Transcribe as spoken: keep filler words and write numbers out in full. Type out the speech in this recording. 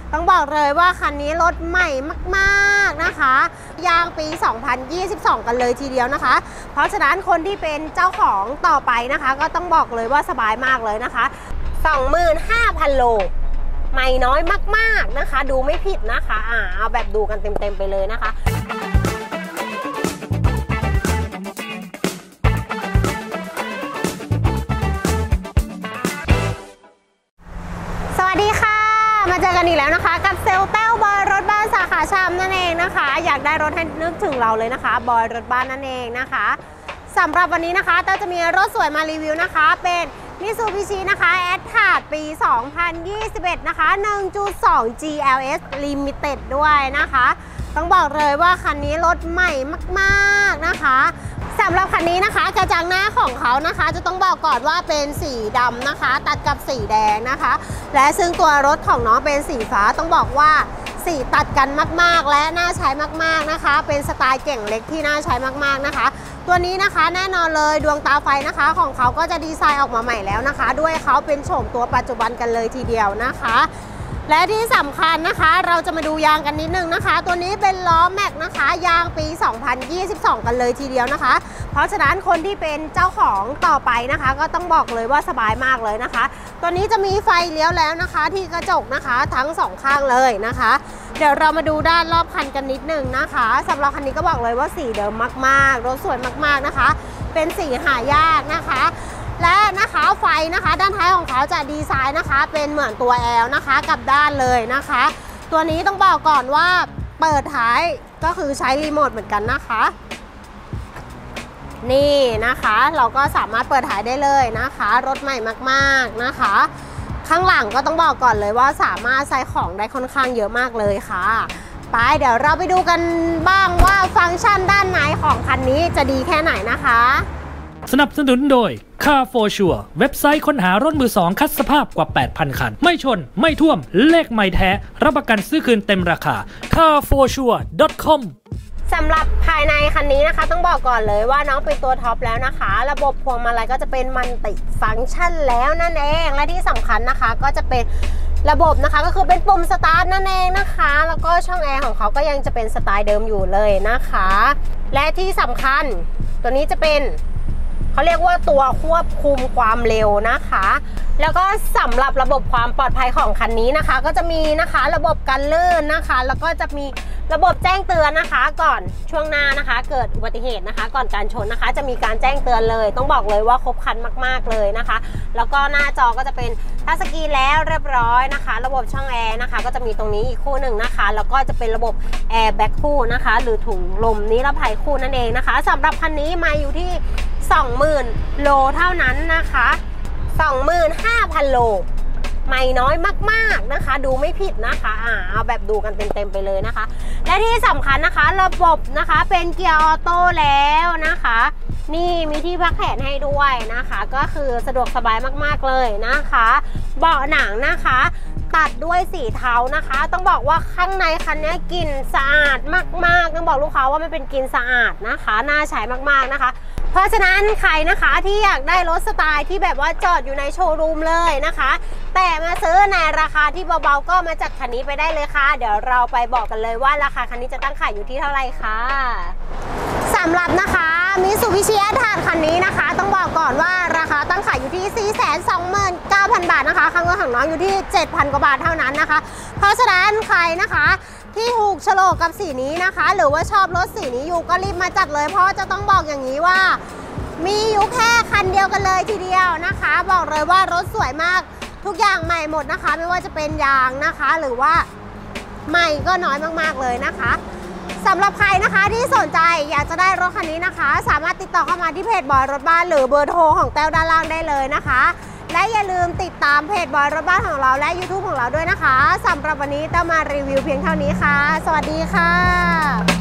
ต้องบอกเลยว่าคันนี้รถใหม่มากๆนะคะยางปีสองพันยี่สิบสองกันเลยทีเดียวนะคะเพราะฉะนั้นคนที่เป็นเจ้าของต่อไปนะคะก็ต้องบอกเลยว่าสบายมากเลยนะคะ สองหมื่นห้าพัน โลใหม่น้อยมากๆนะคะดูไม่ผิดนะคะอ่าเอาแบบดูกันเต็มๆไปเลยนะคะสวัสดีค่ะมาเจอกันอีกแล้วนะคะกับเซลล์แต้วบอยรถบ้านสาขาชามนั่นเองนะคะอยากได้รถให้นึกถึงเราเลยนะคะบอยรถบ้านนั่นเองนะคะสำหรับวันนี้นะคะแต้วจะมีรถสวยมารีวิวนะคะเป็นมิซูบิชินะคะแอดทาร์ดปีสองพันยี่สิบเอ็ดนะคะ หนึ่งจุดสอง จี แอล เอส Limited ด้วยนะคะต้องบอกเลยว่าคันนี้รถใหม่มากๆนะคะสำหรับคันนี้นะคะกระจังหน้าของเขานะคะจะต้องบอกก่อนว่าเป็นสีดำนะคะตัดกับสีแดงนะคะและซึ่งตัวรถของน้องเป็นสีฟ้าต้องบอกว่าสีตัดกันมากๆและน่าใช้มากๆนะคะเป็นสไตล์เก่งเล็กที่น่าใช้มากๆนะคะตัวนี้นะคะแน่นอนเลยดวงตาไฟนะคะของเขาก็จะดีไซน์ออกมาใหม่แล้วนะคะด้วยเขาเป็นโฉมตัวปัจจุบันกันเลยทีเดียวนะคะและที่สำคัญนะคะเราจะมาดูยางกันนิดนึงนะคะตัวนี้เป็นล้อแม็กนะคะยางปีสองพันยี่สิบสองกันเลยทีเดียวนะคะเพราะฉะนั้นคนที่เป็นเจ้าของต่อไปนะคะก็ต้องบอกเลยว่าสบายมากเลยนะคะตัวนี้จะมีไฟเลี้ยวแล้วนะคะที่กระจกนะคะทั้งสองข้างเลยนะคะเดี๋ยวเรามาดูด้านรอบคันกันนิดนึงนะคะสำหรับคันนี้ก็บอกเลยว่าสีเดิมมากๆรถสวยมากๆนะคะเป็นสีหายากนะคะและนะคะไฟนะคะด้านท้ายของเขาจะดีไซน์นะคะเป็นเหมือนตัว แอล นะคะกับด้านเลยนะคะตัวนี้ต้องบอกก่อนว่าเปิดท้ายก็คือใช้รีโมทเหมือนกันนะคะนี่นะคะเราก็สามารถเปิดท้ายได้เลยนะคะรถใหม่มากๆนะคะข้างหลังก็ต้องบอกก่อนเลยว่าสามารถใส่ของได้ค่อนข้างเยอะมากเลยค่ะไปเดี๋ยวเราไปดูกันบ้างว่าฟังก์ชันด้านในของคันนี้จะดีแค่ไหนนะคะสนับสนุนโดย Car for Sure เว็บไซต์ค้นหารถมือสองคัดสภาพกว่า แปดพัน คันไม่ชนไม่ท่วมเลขไม่แท้รับประกันซื้อคืนเต็มราคา คาร์ โฟร์ ชัวร์ ดอท คอมสำหรับภายในคันนี้นะคะต้องบอกก่อนเลยว่าน้องเป็นตัวท็อปแล้วนะคะระบบพวงมาลัยก็จะเป็นมัลติฟังก์ชันแล้วนั่นเองและที่สำคัญนะคะก็จะเป็นระบบนะคะก็คือเป็นปุ่มสตาร์ทนั่นเองนะคะแล้วก็ช่องแอร์ของเขาก็ยังจะเป็นสไตล์เดิมอยู่เลยนะคะและที่สำคัญตัวนี้จะเป็นเขาเรียกว่าตัวควบคุมความเร็วนะคะแล้วก็สำหรับระบบความปลอดภัยของคันนี้นะคะก็จะมีนะคะระบบกันลื่นนะคะแล้วก็จะมีระบบแจ้งเตือนนะคะก่อนช่วงหน้านะคะเกิดอุบัติเหตุนะคะก่อนการชนนะคะจะมีการแจ้งเตือนเลยต้องบอกเลยว่าครบครันมากๆเลยนะคะแล้วก็หน้าจอก็จะเป็นทัชสกรีนแล้วเรียบร้อยนะคะระบบช่องแอร์นะคะก็จะมีตรงนี้อีกคู่หนึ่งนะคะแล้วก็จะเป็นระบบแอร์แบ็คคู่นะคะหรือถุงลมนิรภัยคู่นั่นเองนะคะสำหรับคันนี้มาอยู่ที่ สองหมื่น โลเท่านั้นนะคะ สองหมื่นห้าพัน โลใหม่น้อยมากๆนะคะดูไม่ผิดนะคะอ่าเอาแบบดูกันเต็มๆไปเลยนะคะและที่สำคัญนะคะระบบนะคะเป็นเกียร์ออโต้แล้วนะคะนี่มีที่พักแขนให้ด้วยนะคะก็คือสะดวกสบายมากๆเลยนะคะเบาะหนังนะคะตัดด้วยสีเทานะคะต้องบอกว่าข้างในคันนี้กลิ่นสะอาดมากๆต้องบอกลูกค้าว่ามันเป็นกลิ่นสะอาดนะคะน่าใช้มากๆนะคะเพราะฉะนั้นใครนะคะที่อยากได้รถสไตล์ที่แบบว่าจอดอยู่ในโชว์รูมเลยนะคะแต่มาซื้อในราคาที่เบาๆก็มาจัดคันนี้ไปได้เลยค่ะเดี๋ยวเราไปบอกกันเลยว่าราคาคันนี้จะตั้งขายอยู่ที่เท่าไหร่ค่ะสำหรับนะคะมิซูบิชิแอดทาร์ดคันนี้นะคะต้องบอกก่อนว่าราคาตั้งขายอยู่ที่ สี่แสนสองหมื่นเก้าพัน บาทนะคะข้างเงินของน้องอยู่ที่ เจ็ดพัน กว่าบาทเท่านั้นนะคะเพราะฉะนั้นใครนะคะที่ถูกโฉลกกับสีนี้นะคะหรือว่าชอบรถสีนี้อยู่ก็รีบมาจัดเลยเพราะจะต้องบอกอย่างนี้ว่ามีอยู่แค่คันเดียวกันเลยทีเดียวนะคะบอกเลยว่ารถสวยมากทุกอย่างใหม่หมดนะคะไม่ว่าจะเป็นยางนะคะหรือว่าใหม่ก็น้อยมากๆเลยนะคะสำหรับใครนะคะที่สนใจอยากจะได้รถคันนี้นะคะสามารถติดต่อเข้ามาที่เพจบอยรถบ้านหรือเบอร์โทรของแต้วด้านล่างได้เลยนะคะและอย่าลืมติดตามเพจบอยรถบ้านของเราและ ยูทูบ ของเราด้วยนะคะสำหรับวันนี้แต้วมารีวิวเพียงเท่านี้ค่ะสวัสดีค่ะ